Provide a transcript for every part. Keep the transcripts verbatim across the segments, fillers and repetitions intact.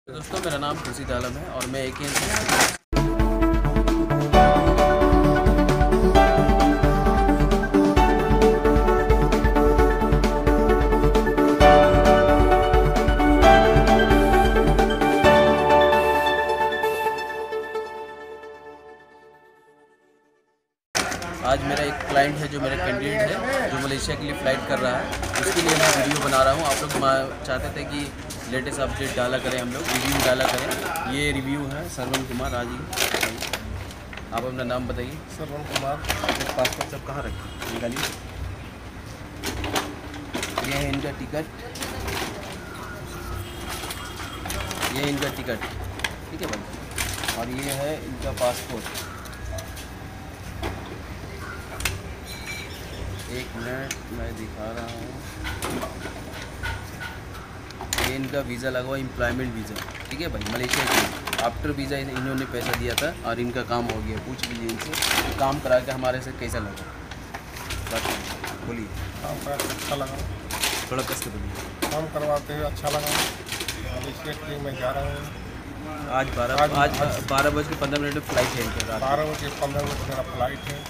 दोस्तों, मेरा नाम खुर्शीद आलम है और मैं एक ही आज मेरा एक क्लाइंट है जो मेरा कैंडिडेट है जो मलेशिया के लिए फ़्लाइट कर रहा है। उसके लिए मैं वीडियो बना रहा हूँ। आप लोग चाहते थे कि लेटेस्ट अपडेट डाला करें, हम लोग रिव्यू डाला करें। ये रिव्यू है सरवन कुमार। आज आप अपना नाम बताइए। सरवन कुमार। पासपोर्ट सब कहाँ रखें, निकालिए। ये है इनका टिकट, ये है इनका टिकट, ठीक है भाई। और ये है इनका पासपोर्ट। एक मिनट मैं दिखा रहा हूँ। ये इनका वीज़ा लगा हुआ, एम्प्लॉयमेंट वीज़ा, ठीक है भाई, मलेशिया के। आफ्टर वीज़ा इन्होंने पैसा दिया था और इनका काम हो गया। पूछ लीजिए इनसे काम करा के हमारे से कैसा लगा। बात बोलिए। काम करा के अच्छा लगा। थोड़ा कस के बोलिए। काम करवाते हुए अच्छा लगा। मलेशिया के लिए मैं जा रहा हूँ। आज बारह आज, आज बारह बज के पंद्रह मिनट में फ़्लाइट है इनका। रात बारह बजे पंद्रह मिनट मेरा फ़्लाइट है।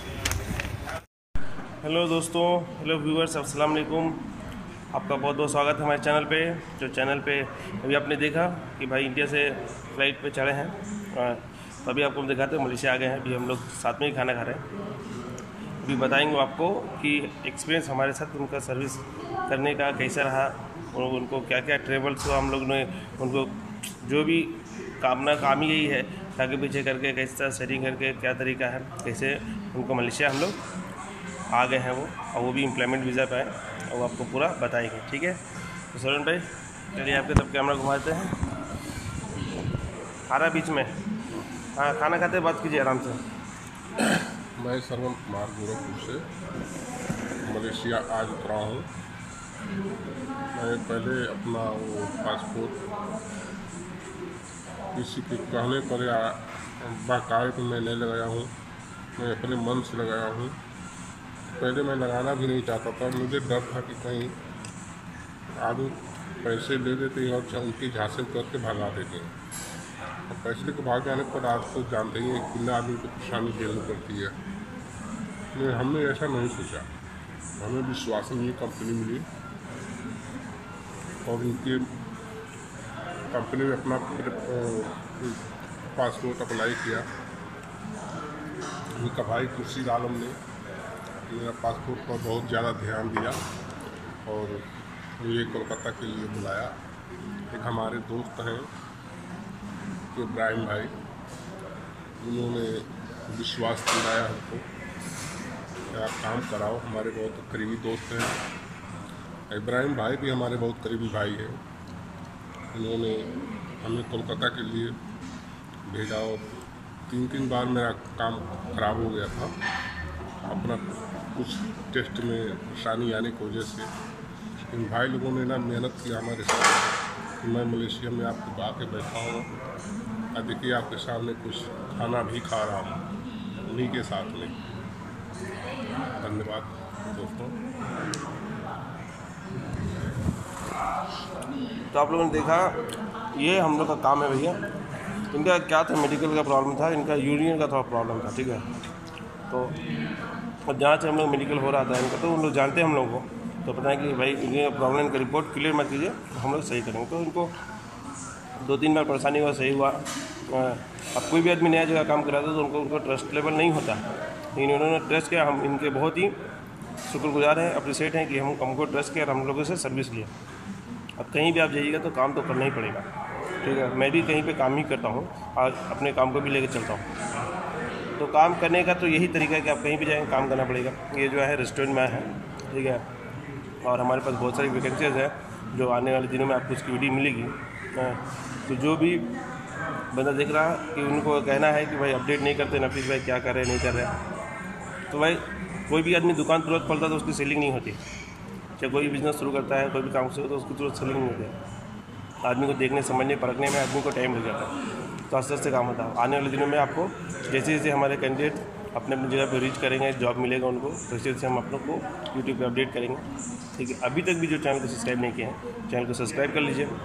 हेलो दोस्तों, हेलो व्यूअर्स, अस्सलाम वालेकुम। आपका बहुत बहुत स्वागत है हमारे चैनल पे। जो चैनल पे अभी आपने देखा कि भाई इंडिया से फ़्लाइट पे चढ़े हैं, तो अभी आपको हम दिखाते हैं मलेशिया आ गए हैं। अभी हम लोग साथ में ही खाना खा रहे हैं। अभी बताएंगे आपको कि एक्सपीरियंस हमारे साथ उनका सर्विस करने का कैसा रहा और उनको क्या क्या ट्रेवल्स हुआ। हम लोग ने उनको जो भी कामना काम ही यही है, आगे पीछे करके कैसा सेटिंग करके क्या तरीका है, कैसे उनको मलेशिया हम लोग आ गए हैं वो, और वो भी एम्प्लॉयमेंट वीज़ा पे आए, और वो आपको पूरा बताएंगे, ठीक है। तो सरवन भाई चलिए आपके तब कैमरा घुमाते हैं। खाना बीच में, हाँ खाना खाते बात कीजिए आराम से। मैं सरवन कुमार गोरखपुर से मलेशिया आज उतरा हूँ। मैं पहले अपना वो पासपोर्ट किसी के कहने पर या बाकायदे मैं नहीं लगाया हूँ, मैं अपने मन से लगाया हूँ। पहले मैं लगाना भी नहीं चाहता था। मुझे डर था कि कहीं आदमी पैसे ले देते हैं और उनकी झांसे करके भगा देते हैं। और पैसे को भाग जाने पर आप तो जानते ही हैं कितना आदमी को परेशानी झेलनी पड़ती है। नहीं, हमने ऐसा नहीं सोचा। हमें विश्वसनीय कंपनी मिली और उनकी कंपनी में अपना पासपोर्ट अप्लाई किया। उनका भाई खुर्शीद आलम ने मेरा पासपोर्ट पर बहुत ज़्यादा ध्यान दिया और मुझे कोलकाता के लिए बुलाया। एक हमारे दोस्त हैं इब्राहिम भाई, उन्होंने विश्वास दिलाया हमको कि आप काम कराओ। हमारे बहुत करीबी दोस्त हैं। इब्राहिम भाई भी हमारे बहुत करीबी भाई हैं। उन्होंने हमें कोलकाता के लिए भेजा और तीन तीन बार मेरा काम ख़राब हो गया था। अपना कुछ टेस्ट में परेशानी आने की वजह से इन भाई लोगों ने ना मेहनत किया हमारे साथ कि मैं मलेशिया में आपको आके बैठा हूँ और देखिए आपके सामने कुछ खाना भी खा रहा हूँ उन्हीं के साथ में। धन्यवाद दोस्तों। तो आप लोगों ने देखा, ये हम लोग का काम है भैया। इनका क्या था, मेडिकल का प्रॉब्लम था, इनका यूरिन का थोड़ा प्रॉब्लम था, ठीक है। तो और जहाँ से हम लोग मेडिकल हो रहा था इनका, तो उन लोग जानते हैं हम लोगों को, तो पता है कि भाई इनका प्रॉब्लम का रिपोर्ट क्लियर मत कीजिए, तो हम लोग सही करेंगे। तो इनको दो तीन बार परेशानी हुआ, सही हुआ। अब कोई भी आदमी नया जगह काम कराता तो उनको उनको ट्रस्ट लेवल नहीं होता, लेकिन उन्होंने ट्रस्ट किया। हम इनके बहुत ही शुक्रगुजार हैं, अप्रिशिएट हैं कि हम हमको ट्रस्ट किया और हम लोगों से सर्विस लिया। अब कहीं भी आप जाइएगा तो काम तो करना ही पड़ेगा, ठीक है। मैं भी कहीं पे काम ही करता हूँ और अपने काम को भी लेकर चलता हूँ। तो काम करने का तो यही तरीका है कि आप कहीं भी जाएंगे काम करना पड़ेगा। ये जो है रेस्टोरेंट में है, ठीक है, और हमारे पास बहुत सारी वैकेंसीज है जो आने वाले दिनों में आपको उसकी वीडियो मिलेगी। तो जो भी बंदा देख रहा है कि उनको कहना है कि भाई अपडेट नहीं करते नफीस भाई क्या कर रहे नहीं कर रहे, तो भाई कोई भी आदमी दुकान तुरंत खोलता है तो उसकी सेलिंग नहीं होती। चाहे कोई बिज़नेस शुरू करता है, कोई भी काम शुरू तो उसकी तुरंत सेलिंग नहीं होती। आदमी को देखने, समझने, परखने में आदमी को टाइम लग जाता है। तो आस्ते आस्ते काम होता है। आने वाले दिनों में आपको जैसे जैसे हमारे कैंडिडेट अपने अपनी जगह पर रीच करेंगे, जॉब मिलेगा उनको, तो इसी से हम आप लोग को यूट्यूब पे अपडेट करेंगे, ठीक है। अभी तक भी जो चैनल को सब्सक्राइब नहीं किया है, चैनल को सब्सक्राइब कर लीजिए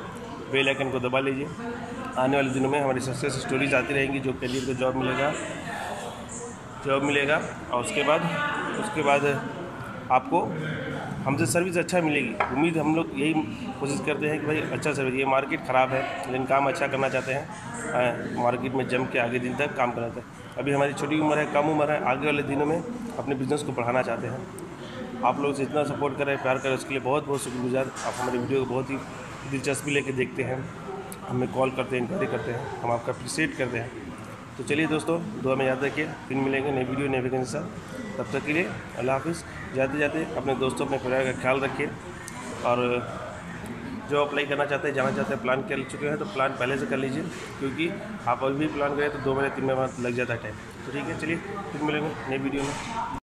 बेल आइकन को दबा लीजिए। आने वाले दिनों में हमारी सक्सेस स्टोरीज आती रहेंगी, जो कैंडिडेट को जॉब मिलेगा जॉब मिलेगा और उसके बाद उसके बाद आपको हमसे सर्विस अच्छा मिलेगी। उम्मीद हम लोग यही कोशिश करते हैं कि भाई अच्छा सर्विस, ये मार्केट ख़राब है लेकिन काम अच्छा करना चाहते हैं, मार्केट में जम के आगे दिन तक काम करना चाहते हैं। अभी हमारी छोटी उम्र है, कम उम्र है, आगे वाले दिनों में अपने बिज़नेस को बढ़ाना चाहते हैं। आप लोग से इतना सपोर्ट करें, प्यार करें, उसके लिए बहुत बहुत शुक्रगुजार। आप हमारे वीडियो को बहुत ही दिलचस्पी लेके देखते हैं, हमें कॉल करते हैं, इंक्वायरी करते हैं, हम आपका अप्रिशिएट करते हैं। तो चलिए दोस्तों, दुआ में याद रखिए, फिर मिलेंगे नई वीडियो नए वैकेंसी के साथ। तब तक के लिए अल्लाह हाफिज़। जाते जाते अपने दोस्तों अपने परिवार का ख्याल रखिए, और जो अप्लाई करना चाहते हैं, जाना चाहते हैं, प्लान कर चुके हैं तो प्लान पहले से कर लीजिए, क्योंकि आप अभी भी प्लान करें तो दो महीने तीन महीने बाद लग जाता है टाइम। तो ठीक है, चलिए फिर मिलेंगे नई वीडियो में।